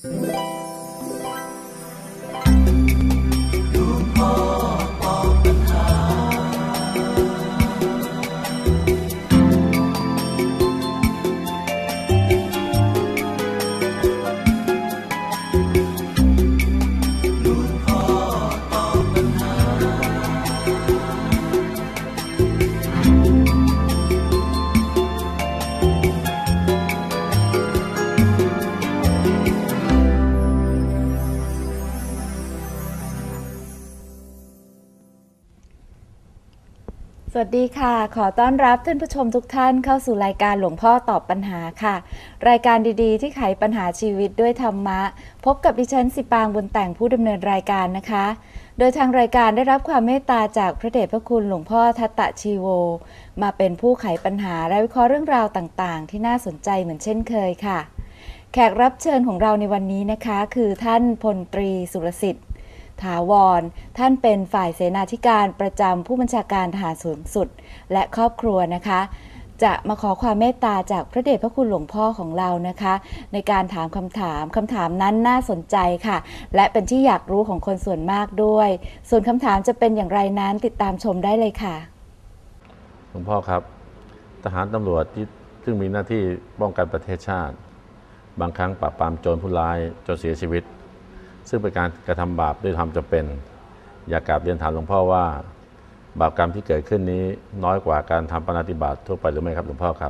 สวัสดีค่ะขอต้อนรับท่านผู้ชมทุกท่านเข้าสู่รายการหลวงพ่อตอบปัญหาค่ะรายการดีๆที่ไขปัญหาชีวิตด้วยธรรมะพบกับดิฉันสิปางบุญแต่งผู้ดำเนินรายการนะคะโดยทางรายการได้รับความเมตตาจากพระเดชพระคุณหลวงพ่อทัตตะชีโวมาเป็นผู้ไขปัญหาและวิเคราะห์เรื่องราวต่างๆที่น่าสนใจเหมือนเช่นเคยค่ะแขกรับเชิญของเราในวันนี้นะคะคือท่านพลตรีสุรสิทธิ์ถาวรท่านเป็นฝ่ายเสนาธิการประจำผู้บัญชาการทหารสูงสุดและครอบครัวนะคะจะมาขอความเมตตาจากพระเดชพระคุณหลวงพ่อของเรานะคะในการถามคำถามนั้นน่าสนใจค่ะและเป็นที่อยากรู้ของคนส่วนมากด้วยส่วนคำถามจะเป็นอย่างไรนั้นติดตามชมได้เลยค่ะหลวงพ่อครับทหารตำรวจที่ซึ่งมีหน้าที่ป้องกันประเทศชาติบางครั้งปราบปรามโจรผู้ร้ายจนเสียชีวิตซึ่งเป็นการกระทำบาปด้วยความจำเป็นอยากกราบเรียนถามหลวงพ่อว่าบาปกรรมที่เกิดขึ้นนี้น้อยกว่าการทำปาณาติบาตทั่วไปหรือไม่ครับหลวงพ่อครับ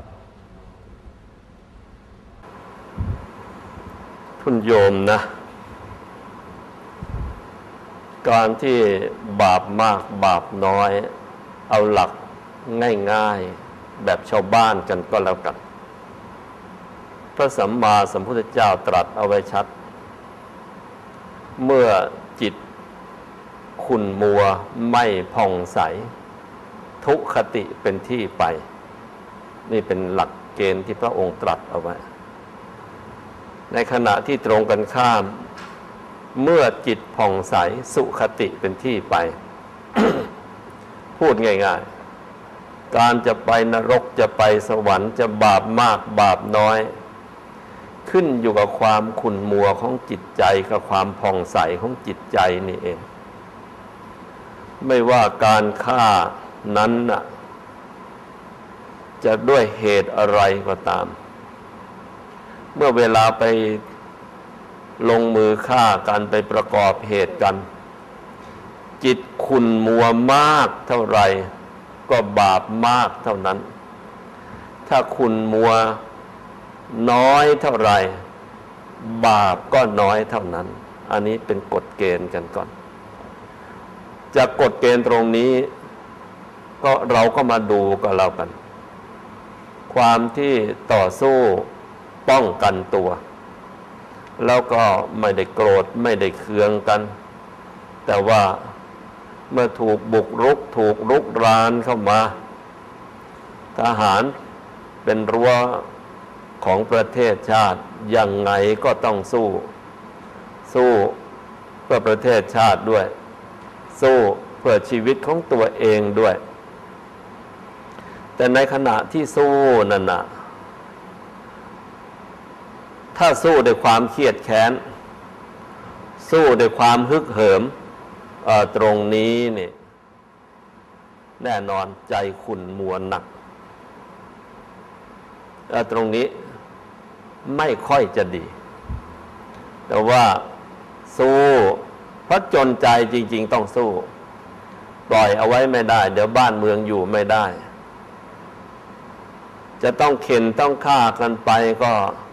คุณโยมนะการที่บาปมากบาปน้อยเอาหลักง่ายๆแบบชาวบ้านกันก็แล้วกันพระสัมมาสัมพุทธเจ้าตรัสเอาไว้ชัดเมื่อจิตขุ่นมัวไม่ผ่องใสทุคติเป็นที่ไปนี่เป็นหลักเกณฑ์ที่พระองค์ตรัสเอาไว้ในขณะที่ตรงกันข้ามเมื่อจิตผ่องใสสุขติเป็นที่ไป พูดง่ายๆการจะไปนรกจะไปสวรรค์จะบาปมากบาปน้อยขึ้นอยู่กับความขุ่นมัวของจิตใจกับความผ่องใสของจิตใจนี่เองไม่ว่าการฆ่านั้นน่ะจะด้วยเหตุอะไรก็ตามเมื่อเวลาไปลงมือฆ่ากันไปประกอบเหตุกันจิตขุ่นมัวมากเท่าไรก็บาปมากเท่านั้นถ้าขุ่นมัวน้อยเท่าไรบาปก็น้อยเท่านั้นอันนี้เป็นกฎเกณฑ์กันก่อนจากกฎเกณฑ์ตรงนี้ก็เราก็มาดูก็แล้วกันความที่ต่อสู้ป้องกันตัวแล้วก็ไม่ได้โกรธไม่ได้เคืองกันแต่ว่าเมื่อถูกบุกรุกถูกรุกรานเข้ามาทหารเป็นรั้วของประเทศชาติยังไงก็ต้องสู้เพื่อประเทศชาติด้วยสู้เพื่อชีวิตของตัวเองด้วยแต่ในขณะที่สู้นั่นน่ะถ้าสู้ด้วยความเครียดแค้นสู้ด้วยความฮึกเหิมตรงนี้นี่แน่นอนใจขุ่นมัวหนักตรงนี้ไม่ค่อยจะดีแต่ว่าสู้เพราะจนใจจริงๆต้องสู้ปล่อยเอาไว้ไม่ได้เดี๋ยวบ้านเมืองอยู่ไม่ได้จะต้องเข็นต้องฆ่ากันไปก็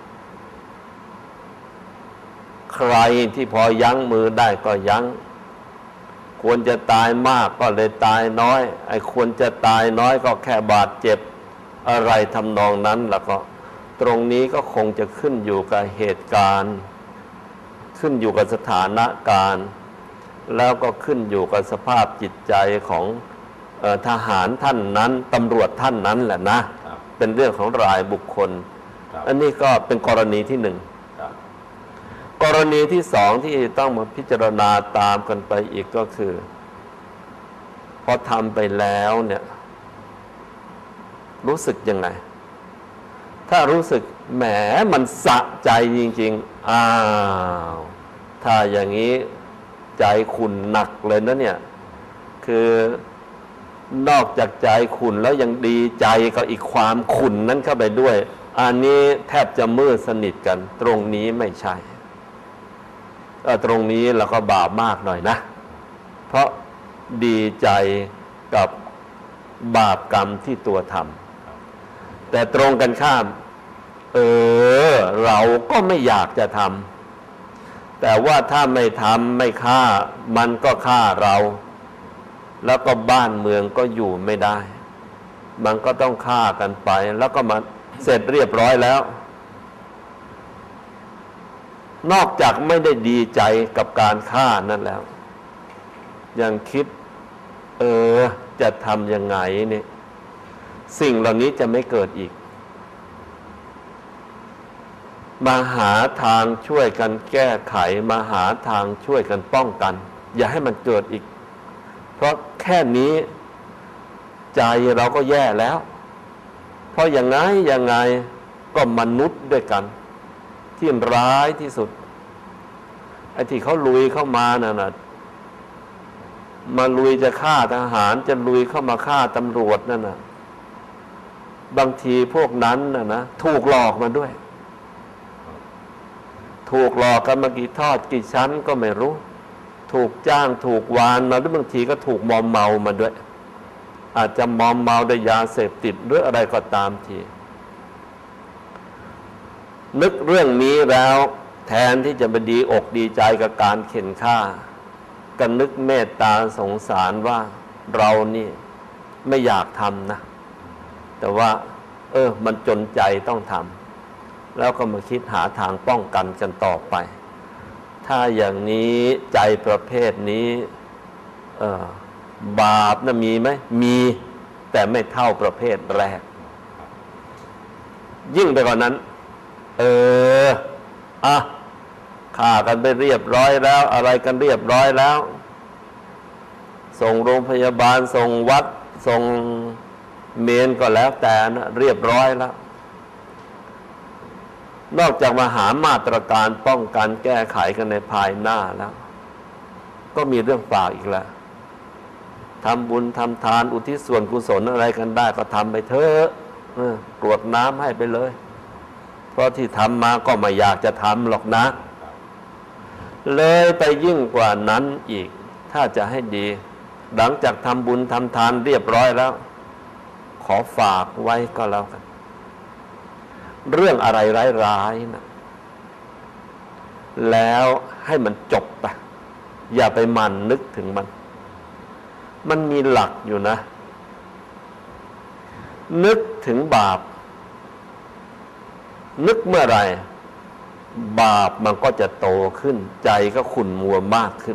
ใครที่พอยั้งมือได้ก็ยั้งควรจะตายมากก็เลยตายน้อยไอ้ควรจะตายน้อยก็แค่บาดเจ็บอะไรทำนองนั้นแล้วก็ตรงนี้ก็คงจะขึ้นอยู่กับเหตุการณ์ขึ้นอยู่กับสถานการณ์แล้วก็ขึ้นอยู่กับสภาพจิตใจของทหารท่านนั้นตำรวจท่านนั้นแหละนะเป็นเรื่องของรายบุคคลอันนี้ก็เป็นกรณีที่หนึ่งกรณีที่สองที่ต้องมาพิจารณาตามกันไปอีกก็คือพอทำไปแล้วเนี่ยรู้สึกยังไงถ้ารู้สึกแหมมันสะใจจริงๆอ้าวถ้าอย่างนี้ใจขุ่นหนักเลยนะเนี่ยคือนอกจากใจขุ่นแล้วยังดีใจกับอีกความขุ่นนั้นเข้าไปด้วยอันนี้แทบจะมืดสนิทกันตรงนี้ไม่ใช่ตรงนี้เราก็บาปมากหน่อยนะเพราะดีใจกับบาปกรรมที่ตัวทำแต่ตรงกันข้ามเราก็ไม่อยากจะทำแต่ว่าถ้าไม่ทำไม่ฆ่ามันก็ฆ่าเราแล้วก็บ้านเมืองก็อยู่ไม่ได้มันก็ต้องฆ่ากันไปแล้วก็มาเสร็จเรียบร้อยแล้วนอกจากไม่ได้ดีใจกับการฆ่านั่นแล้วยังคิดจะทำยังไงเนี่ยสิ่งเหล่านี้จะไม่เกิดอีกมาหาทางช่วยกันแก้ไขมาหาทางช่วยกันป้องกันอย่าให้มันเกิดอีกเพราะแค่นี้ใจเราก็แย่แล้วเพราะยังไงก็มนุษย์ด้วยกันที่ร้ายที่สุดไอ้ที่เขาลุยเข้ามาน่ะมาลุยจะฆ่าทหารจะลุยเข้ามาฆ่าตำรวจนั่นน่ะบางทีพวกนั้นนะถูกหลอกมาด้วยถูกหลอกกันมากี่ทอดกี่ชั้นก็ไม่รู้ถูกจ้างถูกวานมาหรือบางทีก็ถูกมอมเมามาด้วยอาจจะมอมเมาด้วยยาเสพติดหรืออะไรก็ตามทีนึกเรื่องนี้แล้วแทนที่จะไปดีอกดีใจกับการเข็นฆ่าก็นึกเมตตาสงสารว่าเรานี่ไม่อยากทำนะแต่ว่ามันจนใจต้องทำแล้วก็มาคิดหาทางป้องกันกันต่อไปถ้าอย่างนี้ใจประเภทนี้บาปนะมีไหมมีแต่ไม่เท่าประเภทแรกยิ่งไปกว่านั้นฆ่ากันไปเรียบร้อยแล้วอะไรกันเรียบร้อยแล้วส่งโรงพยาบาลส่งวัดส่งเมนก็แล้วแต่นะเรียบร้อยแล้วนอกจากมาหามาตรการป้องกันแก้ไขกันในภายหน้าแล้วก็มีเรื่องฝากอีกแล้วทำบุญทำทานอุทิศส่วนกุศลอะไรกันได้ก็ทำไปเถอะกรวดน้ำให้ไปเลยเพราะที่ทำมาก็ไม่อยากจะทำหรอกนะเลยไปยิ่งกว่านั้นอีกถ้าจะให้ดีหลังจากทำบุญทำทานเรียบร้อยแล้วขอฝากไว้ก็แล้วกันเรื่องอะไรร้ายๆนะแล้วให้มันจบไปอย่าไปหมั่นนึกถึงมันมีหลักอยู่นะนึกถึงบาปนึกเมื่อไหร่บาปมันก็จะโตขึ้นใจก็ขุ่นมัวมากขึ้น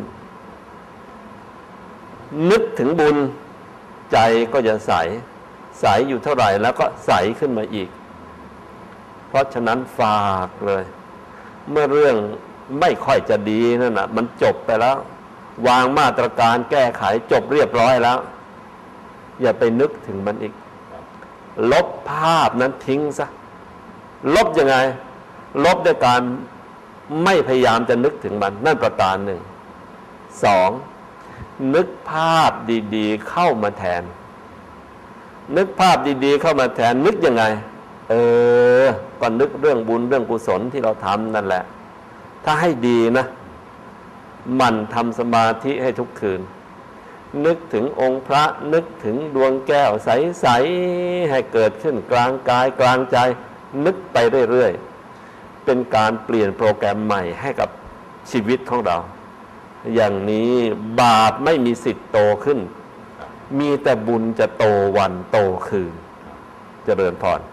นึกถึงบุญใจก็จะใสอยู่เท่าไหร่แล้วก็ใสขึ้นมาอีกเพราะฉะนั้นฝากเลยเมื่อเรื่องไม่ค่อยจะดีนั่นน่ะมันจบไปแล้ววางมาตรการแก้ไขจบเรียบร้อยแล้วอย่าไปนึกถึงมันอีกลบภาพนั้นทิ้งซะลบยังไงลบด้วยการไม่พยายามจะนึกถึงมันนั่นประการหนึ่งสองนึกภาพดีๆเข้ามาแทนนึกภาพดีๆเข้ามาแทนนึกยังไงก็นึกเรื่องบุญเรื่องกุศลที่เราทำนั่นแหละถ้าให้ดีนะมันทำสมาธิให้ทุกคืนนึกถึงองค์พระนึกถึงดวงแก้วใสๆให้เกิดขึ้นกลางกายกลางใจนึกไปเรื่อยๆเป็นการเปลี่ยนโปรแกรมใหม่ให้กับชีวิตของเราอย่างนี้บาปไม่มีสิทธิ์โตขึ้นมีแต่บุญจะโตวันโตคืนเจริญพร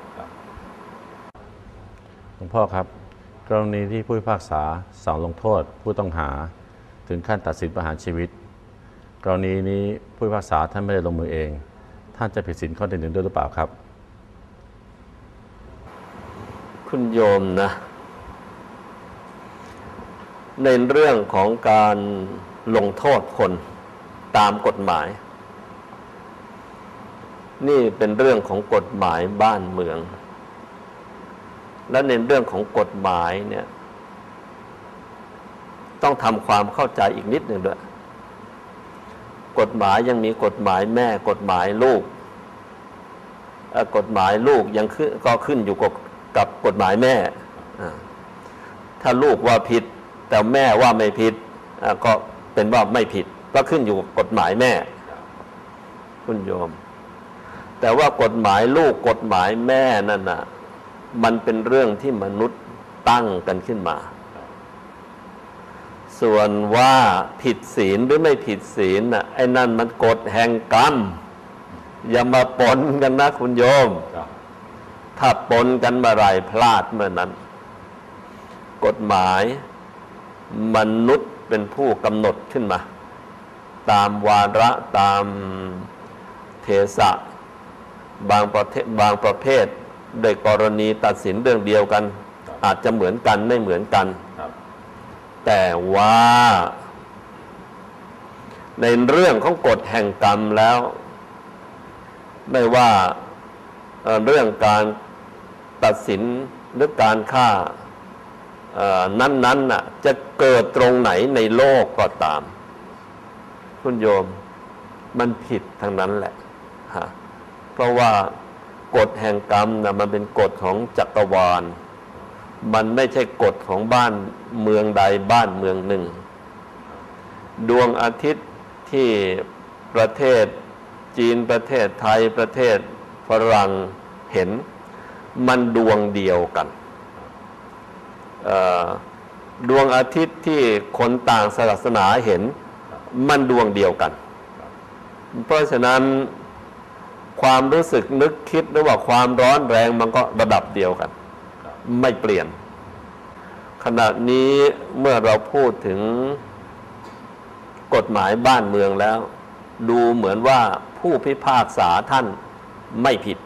หลวงพ่อครับกรณีที่ผู้พิพากษาสั่งลงโทษผู้ต้องหาถึงขั้นตัดสินประหารชีวิตกรณีนี้ผู้พิพากษาท่านไม่ได้ลงมือเองท่านจะผิดศีลข้อที่ 1ด้วยหรือเปล่าครับคุณโยมนะในเรื่องของการลงโทษคนตามกฎหมายนี่เป็นเรื่องของกฎหมายบ้านเมืองและในเรื่องของกฎหมายเนี่ยต้องทำความเข้าใจอีกนิดหนึ่งด้วยกฎหมายยังมีกฎหมายแม่กฎหมายลูกกฎหมายลูกยังขึ้นอยู่กับกฎหมายแม่ถ้าลูกว่าผิดแต่แม่ว่าไม่ผิดก็เป็นว่าไม่ผิดก็ขึ้นอยู่กับกฎหมายแม่คุณโยมแต่ว่ากฎหมายลูกกฎหมายแม่นั่นน่ะมันเป็นเรื่องที่มนุษย์ตั้งกันขึ้นมาส่วนว่าผิดศีลหรือไม่ผิดศีลน่ะไอ้นั่นมันกฎแห่งกรรมอย่ามาปนกันนะคุณโยมถ้าปนกันเมื่อไรพลาดเมื่อนั้นกฎหมายมนุษย์เป็นผู้กำหนดขึ้นมาตามวาระตามเทศะบางประเภทโดยกรณีตัดสินเรื่องเดียวกันอาจจะเหมือนกันไม่เหมือนกันแต่ว่าในเรื่องของกฎแห่งกรรมแล้วไม่ว่าเรื่องการตัดสินหรือการฆ่านั้นน่ะจะเกิดตรงไหนในโลกก็ตามคุณโยมมันผิดทั้งนั้นแหละเพราะว่ากฎแห่งกรรมนะมันเป็นกฎของจักรวาลมันไม่ใช่กฎของบ้านเมืองใดบ้านเมืองหนึ่งดวงอาทิตย์ที่ประเทศจีนประเทศไทยประเทศฝรั่งเห็นมันดวงเดียวกันดวงอาทิตย์ที่คนต่างศาสนาเห็นมันดวงเดียวกันเพราะฉะนั้นความรู้สึกนึกคิดหรือว่าความร้อนแรงมันก็ระดับเดียวกันไม่เปลี่ยนขณะนี้เมื่อเราพูดถึงกฎหมายบ้านเมืองแล้วดูเหมือนว่าผู้พิพากษาท่านไม่ผิด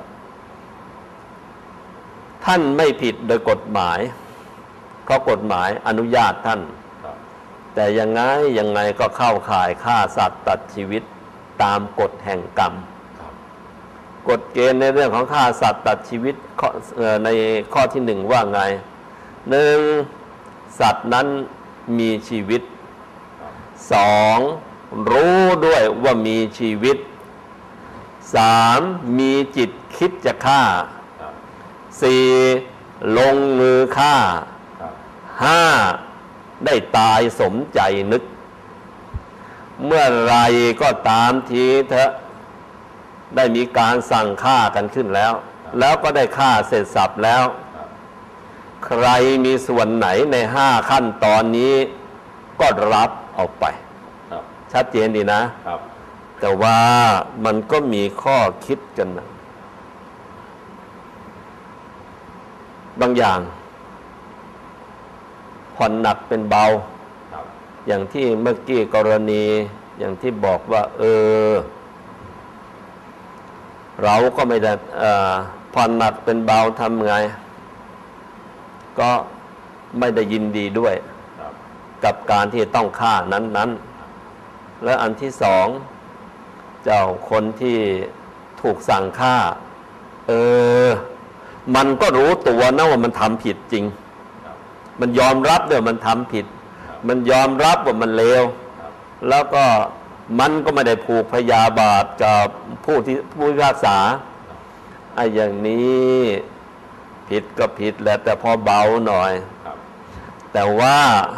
ท่านไม่ผิดโดยกฎหมายเพราะกฎหมายอนุญาตท่านแต่ยังไงก็เข้าข่ายฆ่าสัตว์ตัดชีวิตตามกฎแห่งกรรมกฎเกณฑ์ในเรื่องของฆ่าสัตว์ตัดชีวิตในข้อที่หนึ่งว่าไงหนึ่งสัตว์นั้นมีชีวิตสองรู้ด้วยว่ามีชีวิตสามมีจิตคิดจะฆ่าสี่ลงมือฆ่าห้าได้ตายสมใจนึกเมื่อไรก็ตามทีเถอะได้มีการสั่งฆ่ากันขึ้นแล้วก็ได้ฆ่าเสร็จสับแล้วใครมีส่วนไหนในห้าขั้นตอนนี้ก็รับออกไปชัดเจนดีนะแต่ว่ามันก็มีข้อคิดกันนะบางอย่างผ่อนหนักเป็นเบาอย่างที่เมื่อกี้กรณีอย่างที่บอกว่าเราก็ไม่ได้ผ่อนหนักเป็นเบาทำไงก็ไม่ได้ยินดีด้วยกับการที่ต้องฆ่านั้นและอันที่สองเจ้าคนที่ถูกสั่งฆ่ามันก็รู้ตัวนะว่ามันทำผิดจริงมันยอมรับด้วยมันทำผิดมันยอมรับว่ามันเลวแล้วก็มันก็ไม่ได้ผูกพยาบาทกับผู้พิพากษาอย่างนี้ผิดก็ผิดแหละแต่พอเบาหน่อยแต่ว่า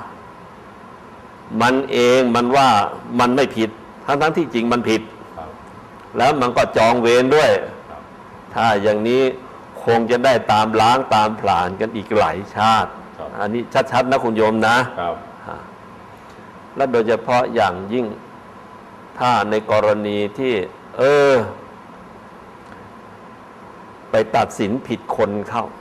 มันเองมันว่ามันไม่ผิดทั้งที่จริงมันผิดแล้วมันก็จองเวรด้วยถ้าอย่างนี้คงจะได้ตามล้างตามผลาญกันอีกหลายชาติอันนี้ชัดๆนะคุณโยมนะและโดยเฉพาะอย่างยิ่งถ้าในกรณีที่ไปตัดสินผิดคนเข้า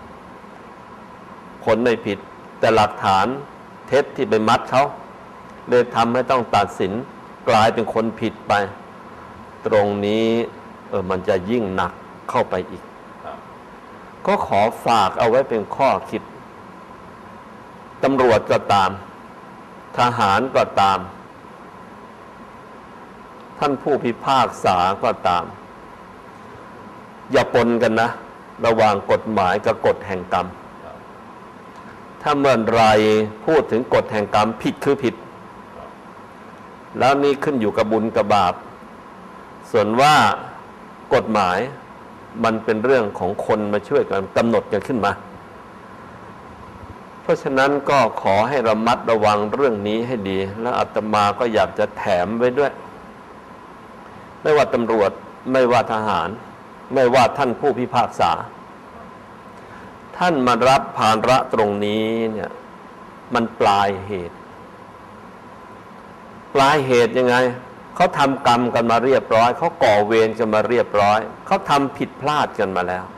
คนไม่ผิดแต่หลักฐานเท็จที่ไปมัดเขาเลยทำให้ต้องตัดสินกลายเป็นคนผิดไปตรงนี้มันจะยิ่งหนักเข้าไปอีกก็ขอฝากเอาไว้เป็นข้อคิดตำรวจก็ตามทหารก็ตามท่านผู้พิพากษาก็ตามอย่าปนกันนะระหว่างกฎหมายกับกฎแห่งกรรมถ้าเมื่อไรพูดถึงกฎแห่งกรรมผิดคือผิดแล้วนี่ขึ้นอยู่กับบุญกับบาปส่วนว่ากฎหมายมันเป็นเรื่องของคนมาช่วยกันกำหนดกันขึ้นมาเพราะฉะนั้นก็ขอให้ระมัดระวังเรื่องนี้ให้ดีและอาตมาก็อยากจะแถมไว้ด้วยไม่ว่าตำรวจไม่ว่าทหารไม่ว่าท่านผู้พิพากษาท่านมารับภาระตรงนี้เนี่ยมันปลายเหตุยังไงเขาทำกรรมกันมาเรียบร้อยเขาก่อเวรกันมาเรียบร้อยเขาทำผิดพลาดกันมาแล้ว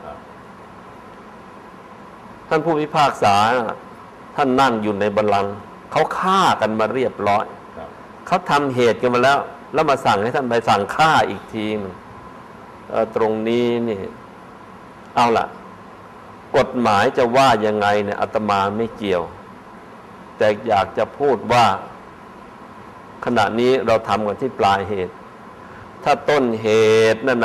ท่านผู้พิพากษาท่านนั่งอยู่ในบัลลังก์เขาฆ่ากันมาเรียบร้อยเขาทำเหตุกันมาแล้วมาสั่งให้ท่านไปสั่งฆ่าอีกทีตรงนี้นี่เอาล่ะกฎหมายจะว่ายังไงเนี่ยอาตมาไม่เกี่ยวแต่อยากจะพูดว่าขณะนี้เราทำกันที่ปลายเหตุถ้าต้นเหตุนะ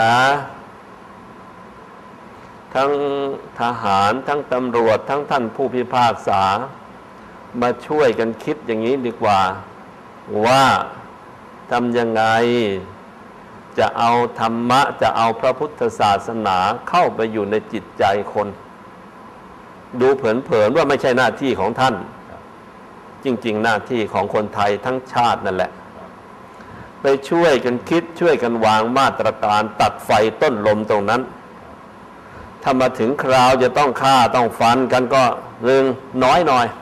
ทั้งทหารทั้งตำรวจทั้งท่านผู้พิพากษามาช่วยกันคิดอย่างนี้ดีกว่าว่าทำยังไงจะเอาธรรมะจะเอาพระพุทธศาสนาเข้าไปอยู่ในจิตใจคนดูเผินๆว่าไม่ใช่หน้าที่ของท่านจริงๆหน้าที่ของคนไทยทั้งชาตินั่นแหละไปช่วยกันคิดช่วยกันวางมาตรการตัดไฟต้นลมตรงนั้นถ้ามาถึงคราวจะต้องฆ่าต้องฟันกันก็น้อยหน่อย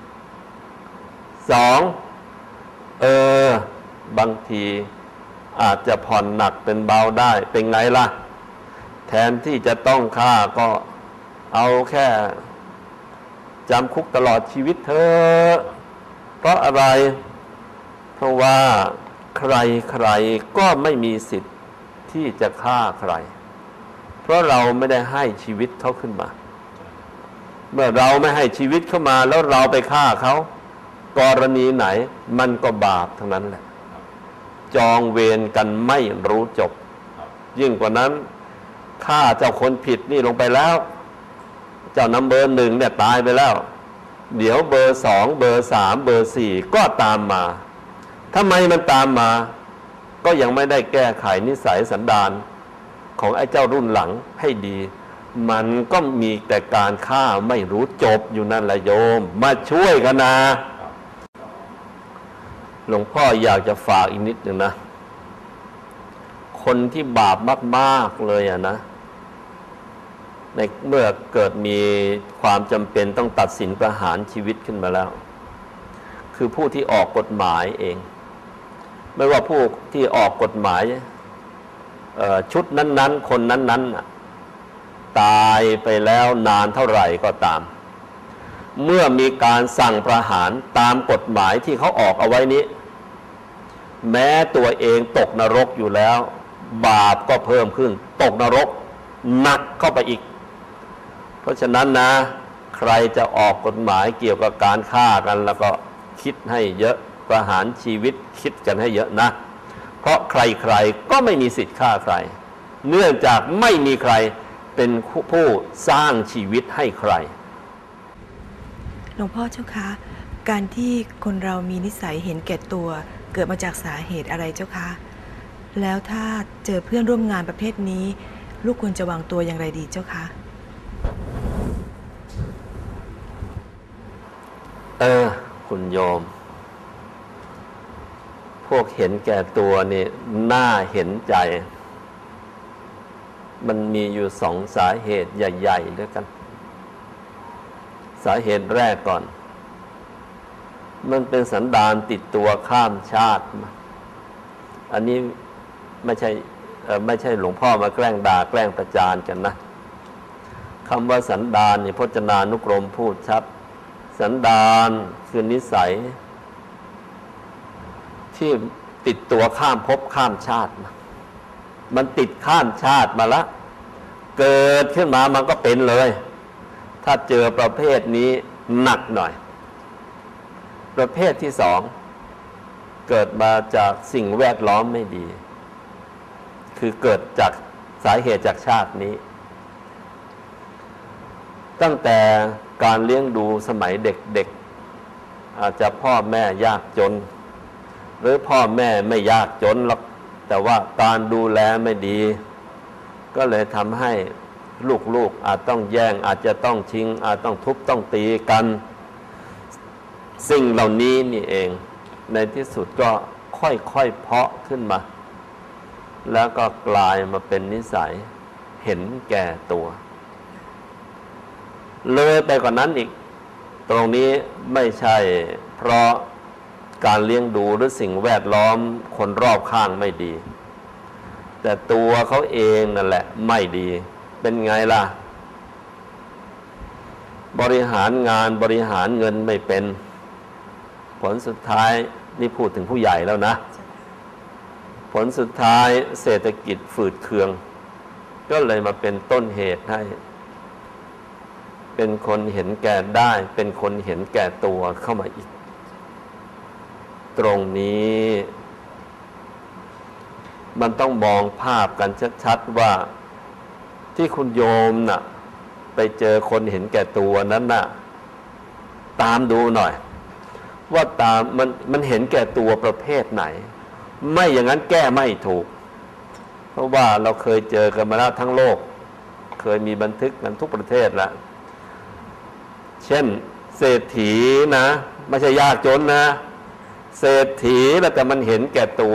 บางทีอาจจะผ่อนหนักเป็นเบาได้เป็นไงล่ะแทนที่จะต้องฆ่าก็เอาแค่จำคุกตลอดชีวิตเถอะเพราะอะไรเพราะว่าใครก็ไม่มีสิทธิ์ที่จะฆ่าใครเพราะเราไม่ได้ให้ชีวิตเขาขึ้นมาเมื่อเราไม่ให้ชีวิตเข้ามาแล้วเราไปฆ่าเขากรณีไหนมันก็บาปทั้งนั้นแหละจองเวรกันไม่รู้จบยิ่งกว่านั้นฆ่าเจ้าคนผิดนี่ลงไปแล้วเจ้านำเบอร์ 1เนี่ยตายไปแล้วเดี๋ยวเบอร์ 2เบอร์ 3เบอร์ 4ก็ตามมาทำไมมันตามมาก็ยังไม่ได้แก้ไขนิสัยสันดานของไอ้เจ้ารุ่นหลังให้ดีมันก็มีแต่การฆ่าไม่รู้จบอยู่นั่นแหละโยมมาช่วยกันนะหลวงพ่ออยากจะฝากอีกนิดหนึ่งนะคนที่บาปมากๆเลยนะในเมื่อเกิดมีความจำเป็นต้องตัดสินประหารชีวิตขึ้นมาแล้วคือผู้ที่ออกกฎหมายเองไม่ว่าผู้ที่ออกกฎหมายชุดนั้นๆคนนั้นๆตายไปแล้วนานเท่าไหร่ก็ตามเมื่อมีการสั่งประหารตามกฎหมายที่เขาออกเอาไว้นี้แม้ตัวเองตกนรกอยู่แล้วบาปก็เพิ่มขึ้นตกนรกหนักเข้าไปอีกเพราะฉะนั้นนะใครจะออกกฎหมายเกี่ยวกับการฆ่ากันแล้วก็คิดให้เยอะประหารชีวิตคิดกันให้เยอะนะเพราะใครๆก็ไม่มีสิทธิ์ฆ่าใครเนื่องจากไม่มีใครเป็นผู้สร้างชีวิตให้ใครหลวงพ่อเจ้าคะการที่คนเรามีนิสัยเห็นแก่ตัวเกิดมาจากสาเหตุอะไรเจ้าคะแล้วถ้าเจอเพื่อนร่วมงานประเภทนี้ลูกควรจะวางตัวอย่างไรดีเจ้าคะคุณโยมพวกเห็นแก่ตัวนี่น่าเห็นใจมันมีอยู่2 สาเหตุใหญ่ๆด้วยกันสาเหตุแรกก่อนมันเป็นสันดานติดตัวข้ามชาติอันนี้ไม่ใช่หลวงพ่อมาแกล้งด่าแกล้งประจานกันนะคำว่าสันดานนี่พจนานุกรมพูดชัดสันดานคือนิสัยที่ติดตัวข้ามภพข้ามชาติมันติดข้ามชาติมาละเกิดขึ้นมามันก็เป็นเลยถ้าเจอประเภทนี้หนักหน่อยประเภทที่2เกิดมาจากสิ่งแวดล้อมไม่ดีคือเกิดจากสาเหตุจากชาตินี้ตั้งแต่การเลี้ยงดูสมัยเด็กๆอาจจะพ่อแม่ยากจน หรือพ่อแม่ไม่ยากจนหรอกแต่ว่าการดูแลไม่ดี ก็เลยทำให้ลูกๆอาจต้องแย่งอาจจะต้องชิงอาจต้องทุบต้องตีกันสิ่งเหล่านี้นี่เองในที่สุดก็ค่อยๆเพาะขึ้นมาแล้วก็กลายมาเป็นนิสัยเห็นแก่ตัวเลยไปกว่านั้นอีกตรงนี้ไม่ใช่เพราะการเลี้ยงดูหรือสิ่งแวดล้อมคนรอบข้างไม่ดีแต่ตัวเขาเองนั่นแหละไม่ดีเป็นไงล่ะบริหารงานบริหารเงินไม่เป็นผลสุดท้ายนี่พูดถึงผู้ใหญ่แล้วนะผลสุดท้ายเศรษฐกิจฝืดเคืองก็เลยมาเป็นต้นเหตุให้เป็นคนเห็นแก่ได้เป็นคนเห็นแก่ตัวเข้ามาอีกตรงนี้มันต้องมองภาพกันชัดๆว่าที่คุณโยมน่ะไปเจอคนเห็นแก่ตัวนั้นน่ะตามดูหน่อยว่ามันเห็นแก่ตัวประเภทไหนไม่อย่างนั้นแก้ไม่ถูกเพราะว่าเราเคยเจอกันมาแล้วทั้งโลกเคยมีบันทึกกันทุกประเทศแล้วเช่นเศรษฐีนะไม่ใช่ยากจนนะเศรษฐีแล้วแต่มันเห็นแก่ตัว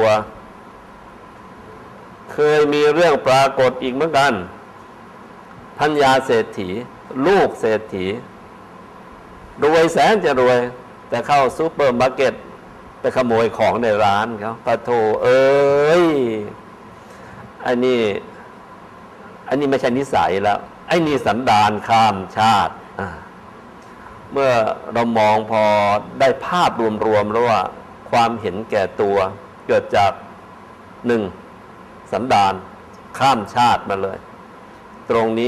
เคยมีเรื่องปรากฏอีกเหมือนกันพัญญาเศรษฐีลูกเศรษฐีรวยแสนจะรวยแต่เข้าซูเปอร์มาร์เก็ตไปขโมยของในร้านเขาปะโถเอ้ยอันนี้ไม่ใช่นิสัยแล้วไอ้นี่สันดานข้ามชาติเมื่อเรามองพอได้ภาพรวมๆแล้วว่าความเห็นแก่ตัวเกิดจากหนึ่งสันดานข้ามชาติมาเลยตรงนี้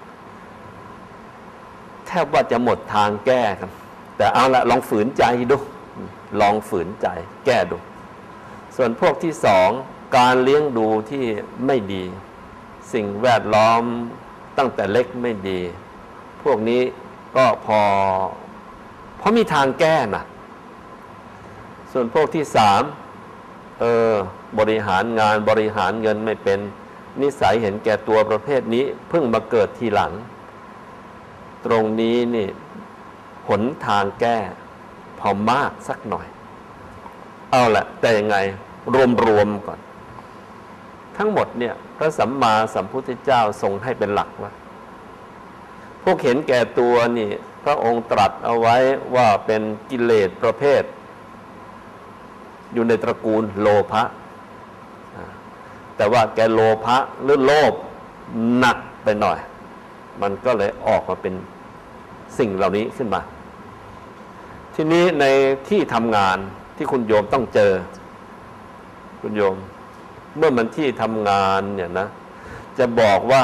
แทบว่าจะหมดทางแก้ครับแต่เอาละลองฝืนใจดูลองฝืนใจแก้ดูส่วนพวกที่สองการเลี้ยงดูที่ไม่ดีสิ่งแวดล้อมตั้งแต่เล็กไม่ดีพวกนี้ก็พอมีทางแก้นะส่วนพวกที่สามบริหารงานบริหารเงินไม่เป็นนิสัยเห็นแก่ตัวประเภทนี้เพิ่งมาเกิดทีหลังตรงนี้นี่หนทางแก้พอมากสักหน่อยเอาละแต่ยังไงรวมก่อนทั้งหมดเนี่ยพระสัมมาสัมพุทธเจ้าทรงให้เป็นหลักว่าพวกเห็นแก่ตัวนี่พระองค์ตรัสเอาไว้ว่าเป็นกิเลสประเภทอยู่ในตระกูลโลภะแต่ว่าแกโลภะหรือโลภหนักไปหน่อยมันก็เลยออกมาเป็นสิ่งเหล่านี้ขึ้นมาทีนี้ในที่ทำงานที่คุณโยมต้องเจอคุณโยมเมื่อมันที่ทำงานเนี่ยนะจะบอกว่า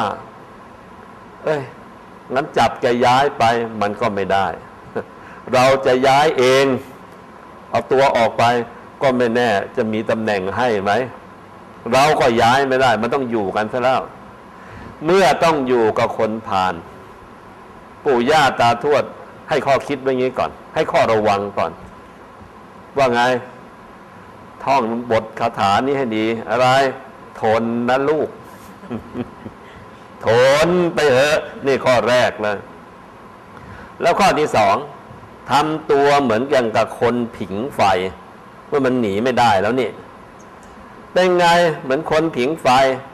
งั้นจับแกย้ายไปมันก็ไม่ได้เราจะย้ายเองเอาตัวออกไปก็ไม่แน่จะมีตำแหน่งให้ไหมเราก็ย้ายไม่ได้มันต้องอยู่กันซะแล้วเมื่อต้องอยู่กับคนผ่านปู่ย่าตาทวดให้ข้อคิดไว้งี้ก่อนให้ข้อระวังก่อนว่าไงท่องบทคาถานี้ให้ดีอะไรทนนะลูก ทนไปเถอะนี่ข้อแรกเลยแล้วข้อที่สองทำตัวเหมือนอย่างกับคนผิงไฟว่ามันหนีไม่ได้แล้วนี่เป็นไงเหมือนคนผิงไฟ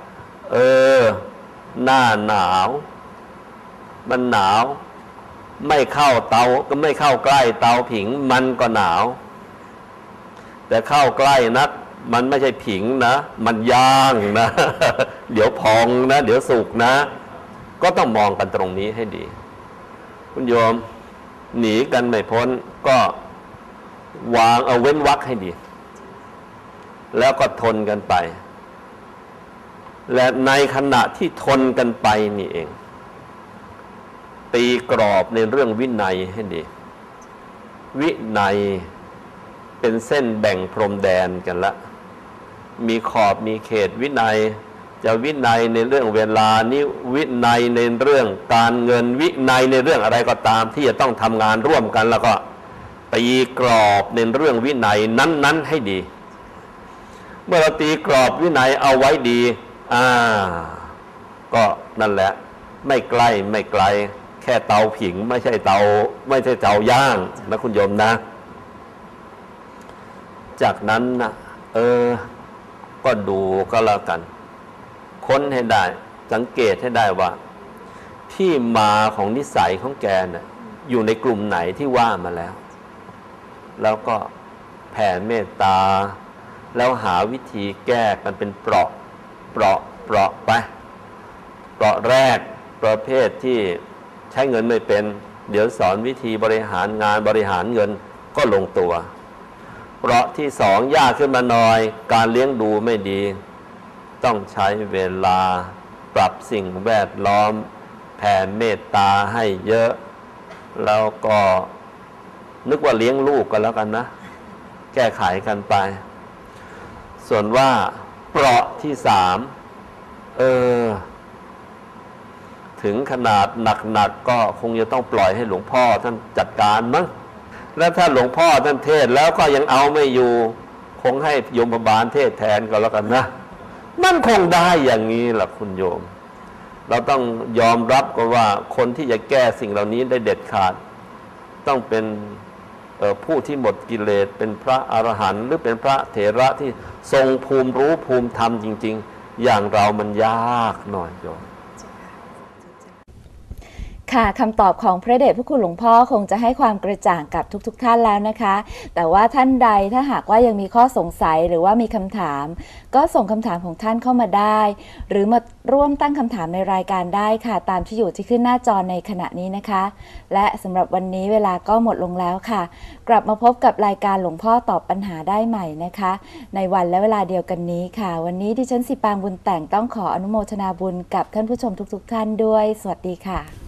หน้าหนาวมันหนาวไม่เข้าเตาก็ไม่เข้าใกล้เตาผิงมันก็หนาวแต่เข้าใกล้นักมันไม่ใช่ผิงนะมันย่างนะ เดี๋ยวพองนะเดี๋ยวสุกนะก็ต้องมองกันตรงนี้ให้ดีคุณโยมหนีกันไม่พ้นก็วางเอาเว้นวรรคให้ดีแล้วก็ทนกันไปและในขณะที่ทนกันไปนี่เองตีกรอบในเรื่องวินัยให้ดีวินัยเป็นเส้นแบ่งพรมแดนกันละมีขอบมีเขตวินัยจะวินัยในเรื่องเวลานี้วินัยในเรื่องการเงินวินัยในเรื่องอะไรก็ตามที่จะต้องทำงานร่วมกันแล้วก็ตีกรอบในเรื่องวินัยนั้นๆให้ดี เมื่อเราตีกรอบวินัยเอาไว้ดีก็นั่นแหละไม่ใกล้ไม่ไกลแค่เตาผิงไม่ใช่เตาย่างนะคุณโยมนะจากนั้นนะก็ดูก็แล้วกันค้นให้ได้สังเกตให้ได้ว่าที่มาของนิสัยของแกน่ะอยู่ในกลุ่มไหนที่ว่ามาแล้วก็แผ่เมตตาแล้วหาวิธีแก้กันเป็นเปราะไปเปราะแรกประเภทที่ใช้เงินไม่เป็นเดี๋ยวสอนวิธีบริหารงานบริหารเงินก็ลงตัวเปราะที่สองยากขึ้นมาหน่อยการเลี้ยงดูไม่ดีต้องใช้เวลาปรับสิ่งแวดล้อมแผ่เมตตาให้เยอะแล้วก็นึกว่าเลี้ยงลูกกันแล้วกันนะแก้ไขกันไปส่วนว่าเปราะที่สามถึงขนาดหนักก็คงจะต้องปล่อยให้หลวงพ่อท่านจัดการมั้งแล้วถ้าหลวงพ่อท่านเทศแล้วก็ยังเอาไม่อยู่คงให้โยมบาลเทศแทนก็แล้วกันนะมันคงได้อย่างนี้ล่ะคุณโยมเราต้องยอมรับกันว่าคนที่จะแก้สิ่งเหล่านี้ได้เด็ดขาดต้องเป็นผู้ที่หมดกิเลสเป็นพระอรหันต์หรือเป็นพระเถระที่ทรงภูมิรู้ภูมิธรรมจริงๆอย่างเรามันยากหน่อยโยมค่ะคำตอบของพระเดชพระคุณหลวงพ่อคงจะให้ความกระจ่างกับทุกท่านแล้วนะคะแต่ว่าท่านใดถ้าหากว่ายังมีข้อสงสัยหรือว่ามีคำถามก็ส่งคำถามของท่านเข้ามาได้หรือมาร่วมตั้งคำถามในรายการได้ค่ะตามที่อยู่ที่ขึ้นหน้าจอในขณะนี้นะคะและสำหรับวันนี้เวลาก็หมดลงแล้วค่ะกลับมาพบกับรายการหลวงพ่อตอบปัญหาได้ใหม่นะคะในวันและเวลาเดียวกันนี้ค่ะวันนี้ดิฉันสิปางบุญแต่งต้องขออนุโมทนาบุญกับท่านผู้ชมทุกท่านด้วยสวัสดีค่ะ